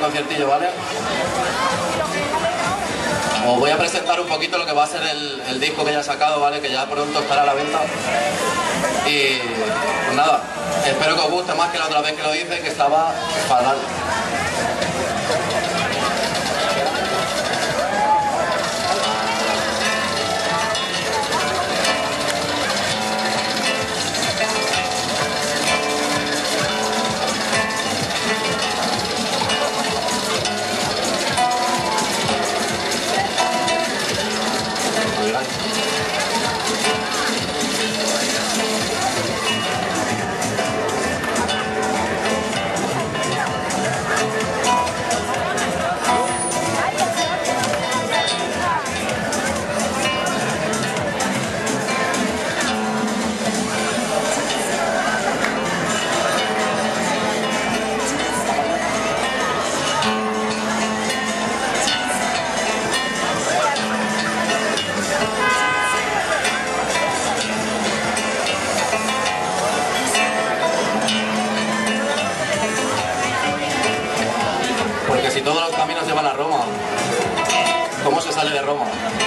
conciertillo, ¿vale? Os voy a presentar un poquito lo que va a ser el disco que ya he sacado, ¿vale? Que ya pronto estará a la venta. Y pues nada, espero que os guste más que la otra vez que lo hice, que estaba fatal. Porque si todos los caminos llevan a Roma, ¿cómo se sale de Roma?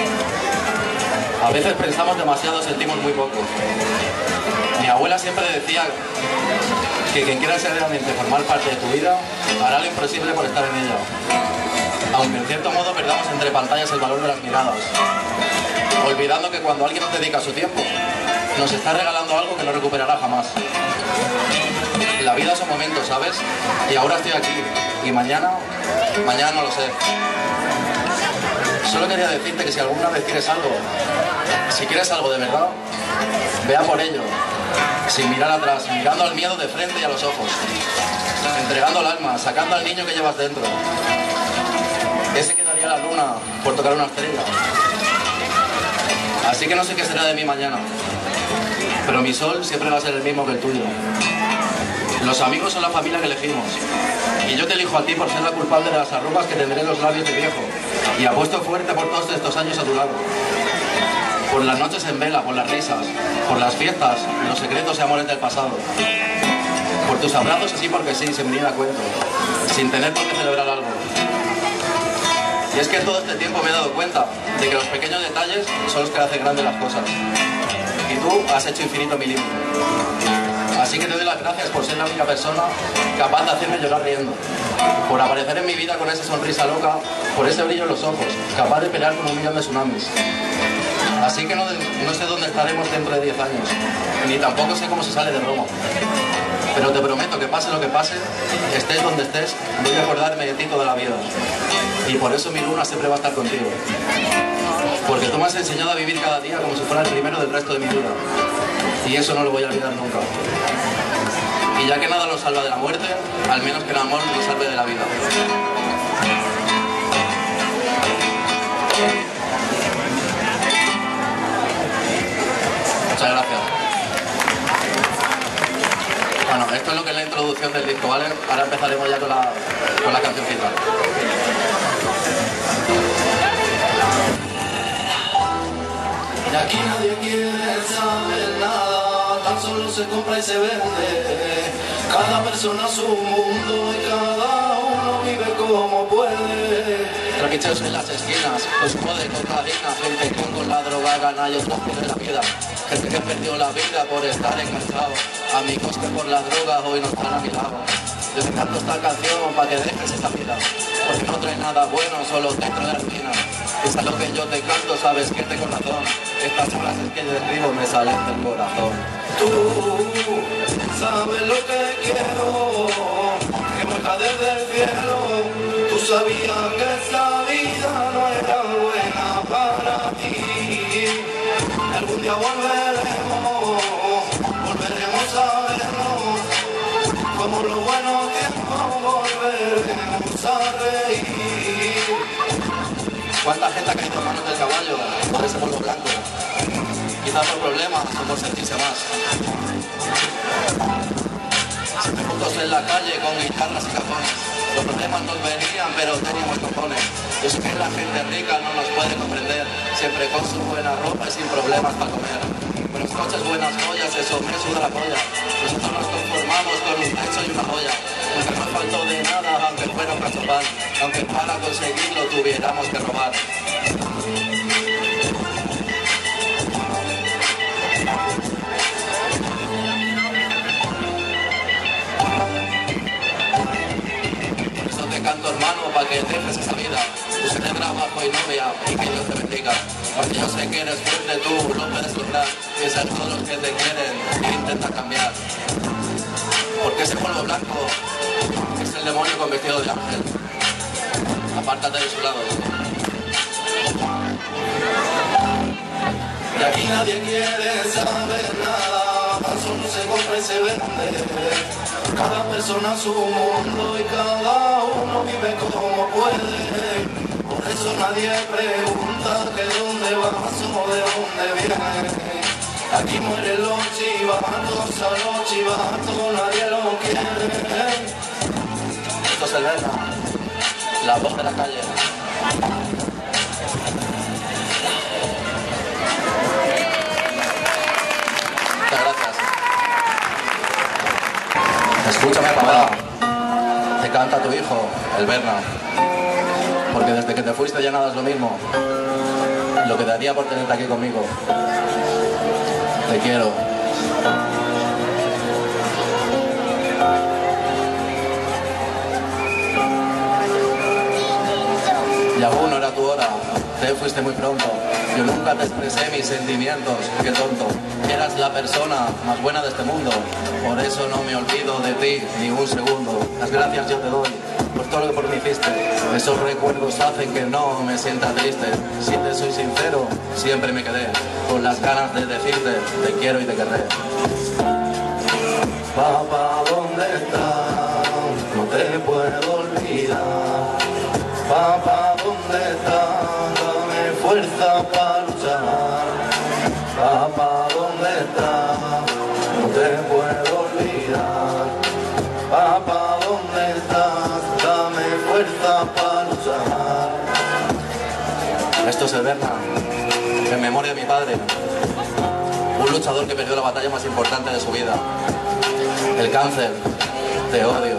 A veces pensamos demasiado, sentimos muy poco. Mi abuela siempre decía que quien quiera seriamente formar parte de tu vida, hará lo imposible por estar en ella. Aunque en cierto modo perdamos entre pantallas el valor de las miradas, olvidando que cuando alguien nos dedica su tiempo, nos está regalando algo que no recuperará jamás. La vida son momentos, ¿sabes? Y ahora estoy aquí, y mañana no lo sé. Solo quería decirte que si alguna vez quieres algo, si quieres algo de verdad, vea por ello, sin mirar atrás, mirando al miedo de frente y a los ojos, entregando el alma, sacando al niño que llevas dentro. Ese que daría la luna por tocar una estrella. Así que no sé qué será de mí mañana, pero mi sol siempre va a ser el mismo que el tuyo. Los amigos son la familia que elegimos, y yo te elijo a ti por ser la culpable de las arrugas que tendré en los labios de viejo, y apuesto fuerte por todos estos años a tu lado. Por las noches en vela, por las risas, por las fiestas, los secretos y amores del pasado. Por tus abrazos así porque sí, sin venir a cuento, sin tener por qué celebrar algo. Y es que todo este tiempo me he dado cuenta de que los pequeños detalles son los que hacen grandes las cosas. Y tú has hecho infinito mi límite. Así que te doy las gracias por ser la única persona capaz de hacerme llorar riendo, por aparecer en mi vida con esa sonrisa loca, por ese brillo en los ojos, capaz de pelear como un millón de tsunamis. Así que no sé dónde estaremos dentro de 10 años, ni tampoco sé cómo se sale de Roma. Pero te prometo que pase lo que pase, estés donde estés, voy a acordarme de ti toda la vida. Y por eso mi luna siempre va a estar contigo. Porque tú me has enseñado a vivir cada día como si fuera el primero del resto de mi vida. Y eso no lo voy a olvidar nunca. Y ya que nada nos salva de la muerte, al menos que el amor nos salve de la vida. Muchas gracias. Bueno, esto es lo que es la introducción del disco, ¿vale? Ahora empezaremos ya con la canción final. De aquí nadie quiere saber nada, tan solo se compra y se vende. Cada persona su mundo y cada uno vive como puede. Trapicheos en las esquinas, consumo de cocaína, gente que con la droga gana y otros pierden la vida. Gente que perdió la vida por estar enganchado, amigos que por la droga hoy no están a mi lado. Yo te canto esta canción para que dejes esta vida, porque no trae nada bueno, solo dentro de la rutina. Es a lo que yo te canto, sabes que tengo razón. Estas frases que yo escribo me salen del corazón. Tú sabes lo que quiero, que muerta desde el cielo. Tú sabías que esta vida no era buena para ti. Algún día volveremos a vernos, como los buenos tiempos volveremos a reír. ¿Cuánta gente ha caído en manos del caballo por ese polvo blanco? Quizás por problemas o por sentirse más. Siempre juntos en la calle con guitarras y cajones. Los problemas nos venían, pero teníamos cojones. Yo sé que la gente rica no nos puede comprender, siempre con su buena ropa y sin problemas para comer. Buenos coches, buenas joyas, eso me suda la polla. Nosotros nos conformamos con un techo y una joya. Nunca nos faltó de nada, aunque fuera un cacho pan, aunque para conseguirlo tuviéramos que robar. Canto, hermano, para que dejes esa vida, busque trabajo y novia y que Dios te bendiga, porque yo sé que eres fuerte, tú lo puedes lograr, piensa en todos los que te quieren e intenta cambiar, porque ese polvo blanco es el demonio convertido de ángel. Apártate de su lado. Y aquí nadie quiere saber nada, solo se compra y se vende. Cada persona su mundo y cada uno vive como puede. Por eso nadie pregunta que dónde vas o de dónde vienes. Aquí mueren los chivatos, a los chivatos nadie lo quiere. Esto es el Berna, la voz de la calle. Muchas gracias. Escúchame, papá. Te canta tu hijo, el Berna. Porque desde que te fuiste ya nada es lo mismo. Lo que daría por tenerte aquí conmigo. Te quiero. Y aún no era tu hora. Te fuiste muy pronto. Yo nunca te expresé mis sentimientos. Qué tonto. Eras la persona más buena de este mundo. Por eso no me olvido de ti ni un segundo. Las gracias yo te doy por todo lo que por mí hiciste. Esos recuerdos hacen que no me sienta triste. Si te soy sincero, siempre me quedé con las ganas de decirte te quiero y te querré. Papá, ¿dónde estás? No te puedo olvidar. Papá, ¿dónde estás? Dame fuerza para luchar. Papá, ¿dónde estás? No te puedo olvidar. Papá, ¿dónde estás? Dame fuerza para luchar. Esto es el Berna, en memoria de mi padre. Un luchador que perdió la batalla más importante de su vida. El cáncer. Te odio.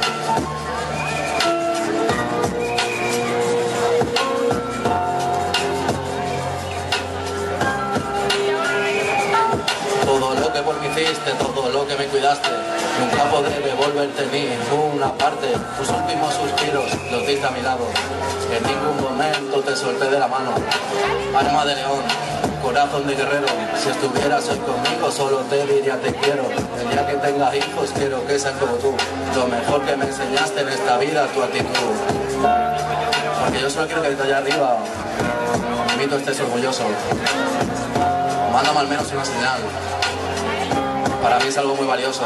Todo lo que por mí hiciste, todo lo que me cuidaste, nunca podré devolverte ninguna parte. Tus últimos suspiros los diste a mi lado. En ningún momento te solté de la mano. Alma de león, corazón de guerrero. Si estuvieras hoy conmigo solo te diría te quiero. El día que tengas hijos quiero que sean como tú. Lo mejor que me enseñaste en esta vida, tu actitud. Porque yo solo quiero que desde allá arriba de mí tú estés orgulloso. Mándame al menos una señal. Para mí es algo muy valioso.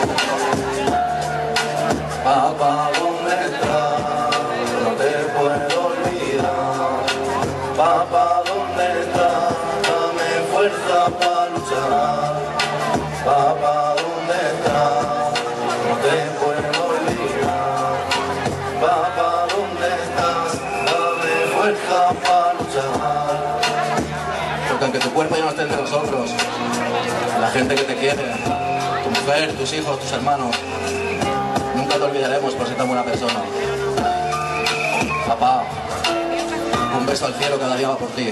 Papá, ¿dónde estás? No te puedo olvidar. Papá, ¿dónde estás? Dame fuerza para luchar. Papá, ¿dónde estás? No te puedo olvidar. Papá, ¿dónde estás? Dame fuerza para luchar. Porque aunque tu cuerpo ya no esté entre nosotros, la gente que te quiere, tu mujer, tus hijos, tus hermanos, nunca te olvidaremos por ser tan buena persona. Papá, un beso al cielo cada día va por ti.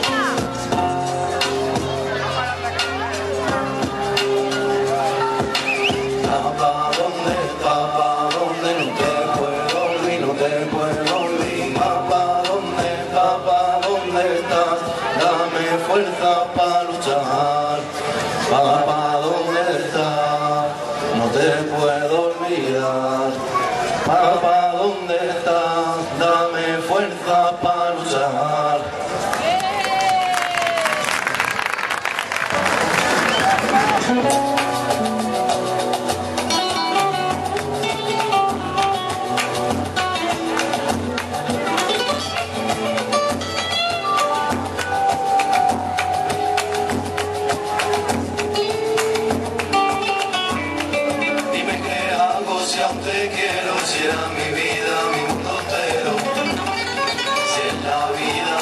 Papá, ¿dónde estás? Papá, ¿dónde? No te puedo olvidar, no te puedo olvidar. Papá, ¿dónde? Papá, ¿dónde estás? Dame fuerza para luchar. Papá, ¿dónde estás? No te puedo olvidar. Papá, ¿dónde estás? Dame fuerza para luchar. Dime qué hago si aún te quiero, si era mi vida, mi mundo entero. Si en la vida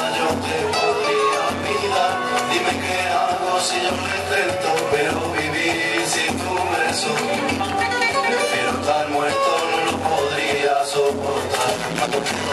contigo.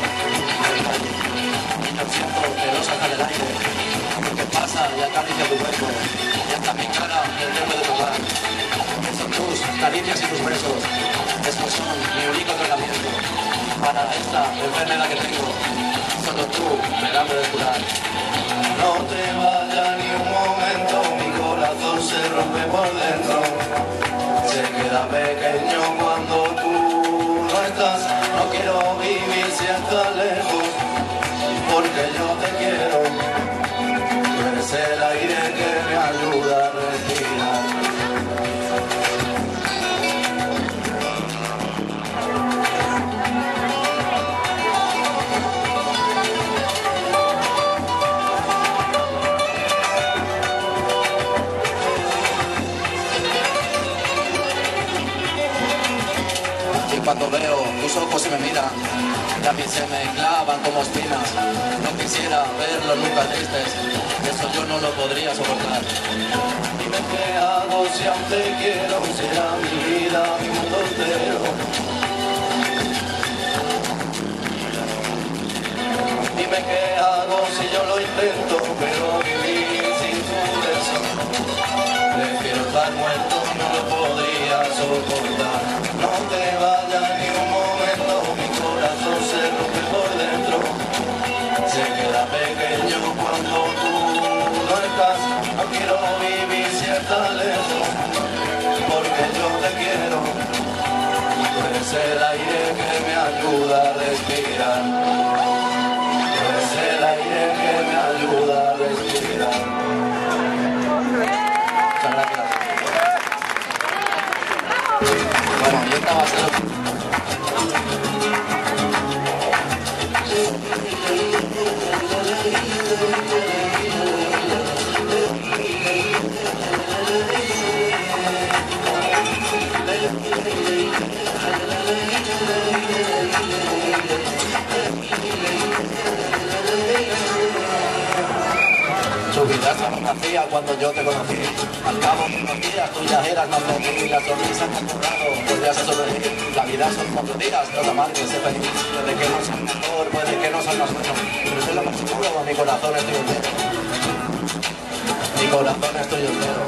Lo siento, que no saca del aire, que pasa y acaricia tu cuerpo, y hasta mi cara el debo de tocar. Son tus caricias y tus besos, estos son mi único tratamiento para esta enfermedad que tengo. Solo tú me la puedes curar. No te vayas ni un momento, mi corazón se rompe por dentro. Se queda pequeño cuando tú no estás. No quiero vivir si estás lejos, porque yo te quiero. Tú eres el aire que me ayuda a respirar. Cuando veo tus ojos y me miran, y a mí se me clavan como espinas. No quisiera verlos nunca tristes, eso yo no lo podría soportar. Dime qué hago si aún te quiero, será mi vida, mi mundo entero. Dime qué hago si yo lo intento, pero vivir sin tu beso. Prefiero estar muerto, no lo podría soportar. No te vayas ni un momento, mi corazón se rompe por dentro. Se queda pequeño cuando tú no estás. No quiero vivir si estás lejos, porque yo te quiero. Tú eres el aire que me ayuda a respirar. Tú eres el aire que me ayuda a respirar. Muchas gracias. Bueno, y esta va a ser... Tu vida estaba vacía cuando yo te conocí. Al cabo de unos días tú ya eras más feliz y la sonrisa que has borrado podrías sobrevivir. La vida son 4 días, no te amargues, sé feliz. Puede que no sea mejor, puede que no sea más bueno, pero es lo más seguro, mi corazón es tuyo entero. Mi corazón es tuyo entero.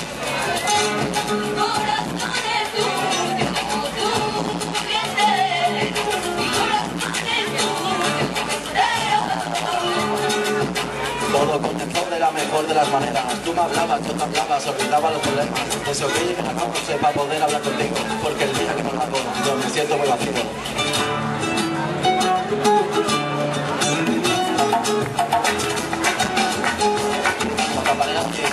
Todo comenzó de la mejor de las maneras. Tú me hablabas, yo te hablaba, se olvidaba los problemas. Deseo que llegue la noche para poder hablar contigo, porque el día que no lo hago, yo me siento muy vacío. Cuando aparezca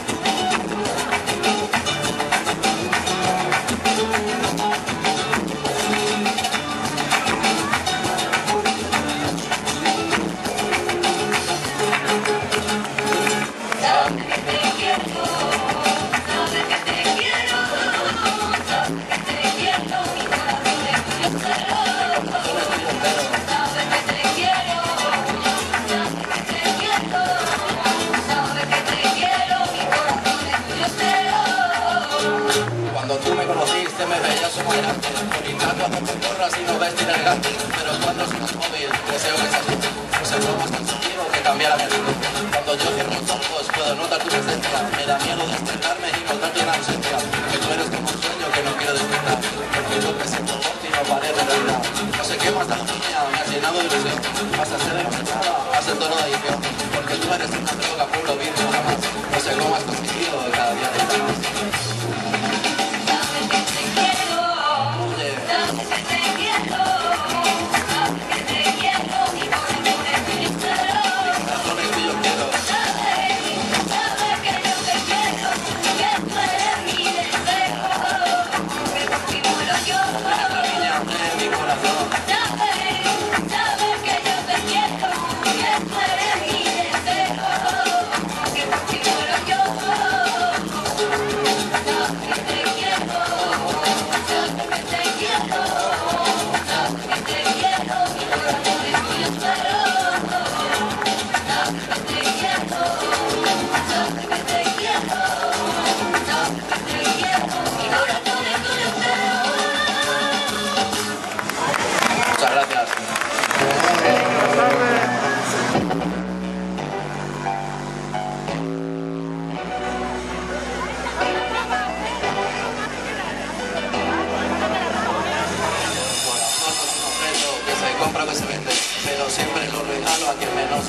me veías como delante, orinar cuando te corras y no vestir elegante, pero cuando soy móvil, deseo que seas tú, pues el nuevo has conseguido que cambiara mi vida. Cuando yo cierro los ojos puedo notar tu presencia, me da miedo despertarme y notarte en ausencia, que tú eres como un sueño que no quiero despertar, porque lo que siento por ti no parece realidad. No sé qué más da niña, me has llenado de ilusión, vas a ser demasiada, vas en tono de adicción, porque tú eres una droga, puro virgen nada más, no sé cómo has conseguido cada día de estar más.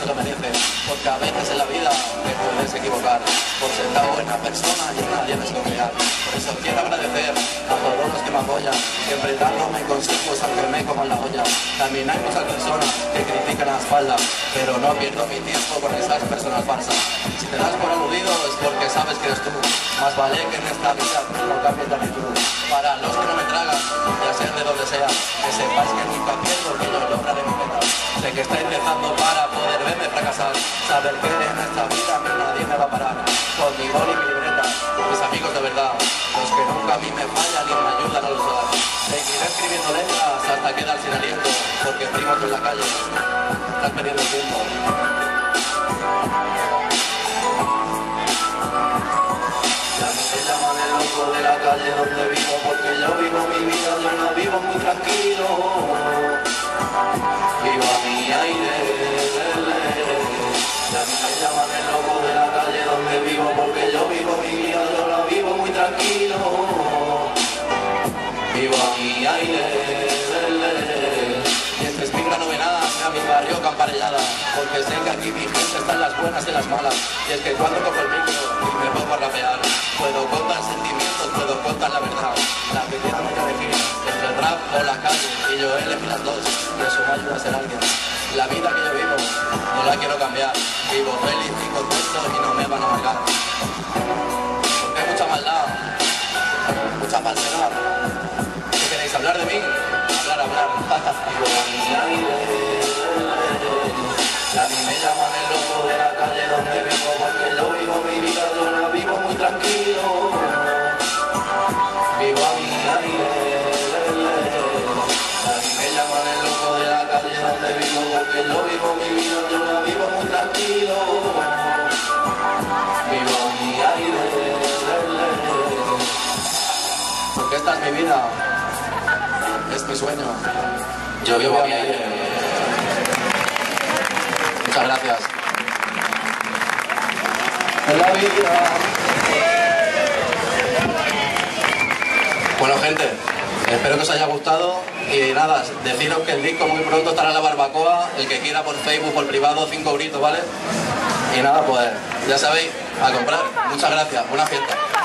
se lo merece, porque a veces en la vida te puedes equivocar por ser una buena persona y nadie desconfiar. Por eso quiero agradecer a todos los que me apoyan, siempre dándome consejos aunque me coman la olla. También hay muchas personas que critican a la espalda, pero no pierdo mi tiempo con esas personas falsas. Si te das por aludido es porque sabes que eres tú. Más vale que en esta vida no cambies de actitud. Para los que no me tragan, ya sean de donde sea, que sepáis que nunca pierdo, que yo lograré mi meta. Sé que estáis rezando para poder verme fracasar, saber que en esta vida a mí nadie me va a parar. Con mi boli y mi libreta, mis amigos de verdad, los que nunca a mí me fallan y me ayudan a luchar. Seguiré escribiendo letras hasta quedar sin aliento, porque primo tú en la calle, estás perdiendo el tiempo. Me llaman el loco de la calle donde vivo, porque yo vivo mi vida, yo la vivo muy tranquilo. Vivo a mi aire. Y a mí me llaman el loco de la calle donde vivo, porque yo vivo mi vida, yo la vivo muy tranquilo. Vivo a mi aire. Mientras pinga no ve nada, sea mi barrio camparellada, porque sé que aquí mi gente está en las buenas y en las malas. Y es que cuando cojo el micro y me pongo a rapear, puedo contar sentimientos, puedo contar la verdad. La que quiero elegir entre el rap o la calle, y yo elegí las dos, y eso me ayuda a ser alguien. La vida que yo vivo, no la quiero cambiar. Vivo feliz y contento y no me van a amargar. Porque hay mucha maldad, mucha falsedad. ¿Qué queréis, hablar de mí? Hablar. Vivo a mi aire. Y a mí me llaman el loco de la calle donde vivo, porque yo vivo mi vida, yo la vivo muy tranquilo. Vivo a mi aire. Y a mí me llaman el loco de la calle donde vivo, porque yo vivo mi vida, yo la vivo muy tranquilo. Vivo a mi aire. Porque esta es mi vida, es mi sueño. Yo vivo a mi aire. Muchas gracias. En la vida. Bueno, gente, espero que os haya gustado y nada, deciros que el disco muy pronto estará en la barbacoa, el que quiera por Facebook, por privado, 5 euritos, ¿vale? Y nada, pues ya sabéis, a comprar. Muchas gracias, buena fiesta.